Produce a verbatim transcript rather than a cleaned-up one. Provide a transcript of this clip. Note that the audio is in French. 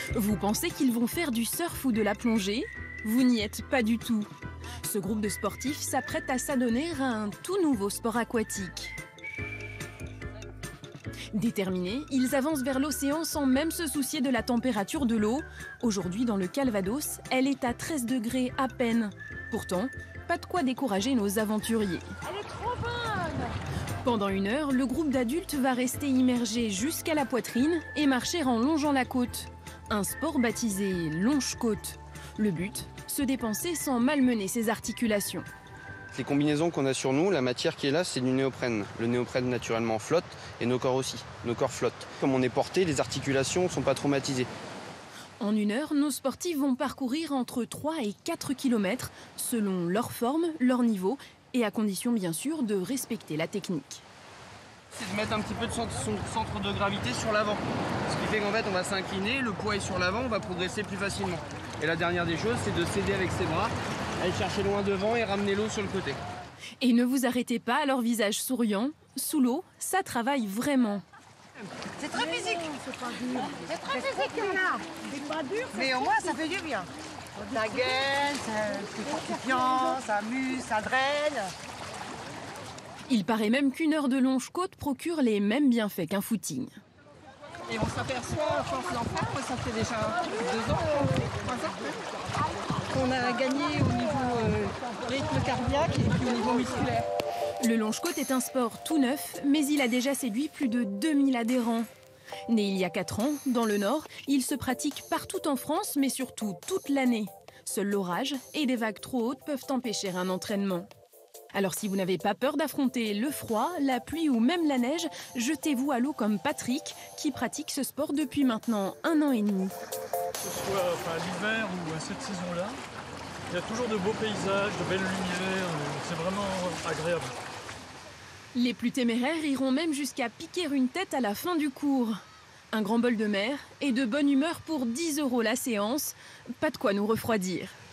Vous pensez qu'ils vont faire du surf ou de la plongée? Vous n'y êtes pas du tout. Ce groupe de sportifs s'apprête à s'adonner à un tout nouveau sport aquatique. Déterminés, ils avancent vers l'océan sans même se soucier de la température de l'eau. Aujourd'hui, dans le Calvados, elle est à treize degrés à peine. Pourtant, pas de quoi décourager nos aventuriers. Elle est trop bonne! Pendant une heure, le groupe d'adultes va rester immergé jusqu'à la poitrine et marcher en longeant la côte. Un sport baptisé longe-côte. Le but, se dépenser sans malmener ses articulations. Les combinaisons qu'on a sur nous, la matière qui est là, c'est du néoprène. Le néoprène naturellement flotte et nos corps aussi. Nos corps flottent. Comme on est porté, les articulations ne sont pas traumatisées. En une heure, nos sportifs vont parcourir entre trois et quatre kilomètres selon leur forme, leur niveau et à condition bien sûr de respecter la technique. C'est de mettre un petit peu de centre, son centre de gravité sur l'avant. Ce qui fait qu'en fait on va s'incliner, le poids est sur l'avant, on va progresser plus facilement. Et la dernière des choses, c'est de s'aider avec ses bras, aller chercher loin devant et ramener l'eau sur le côté. Et ne vous arrêtez pas à leur visage souriant. Sous l'eau, ça travaille vraiment. C'est très physique. C'est pas dur. C'est très physique là. C'est pas dur. Mais au moins ça fait du bien. Ça gaine, c'est fortifiant, ça amuse, ça draine. Il paraît même qu'une heure de longe-côte procure les mêmes bienfaits qu'un footing. Et on s'aperçoit, à force d'en faire, ça fait déjà deux ans, trois ans, qu'on a gagné au niveau euh, rythme cardiaque et puis au niveau musculaire. Le longe-côte est un sport tout neuf, mais il a déjà séduit plus de deux mille adhérents. Né il y a quatre ans, dans le Nord, il se pratique partout en France, mais surtout toute l'année. Seul l'orage et des vagues trop hautes peuvent empêcher un entraînement. Alors si vous n'avez pas peur d'affronter le froid, la pluie ou même la neige, jetez-vous à l'eau comme Patrick, qui pratique ce sport depuis maintenant un an et demi. Que ce soit enfin, l'hiver ou à cette saison-là, il y a toujours de beaux paysages, de belles lumières, c'est vraiment agréable. Les plus téméraires iront même jusqu'à piquer une tête à la fin du cours. Un grand bol de mer et de bonne humeur pour dix euros la séance, pas de quoi nous refroidir.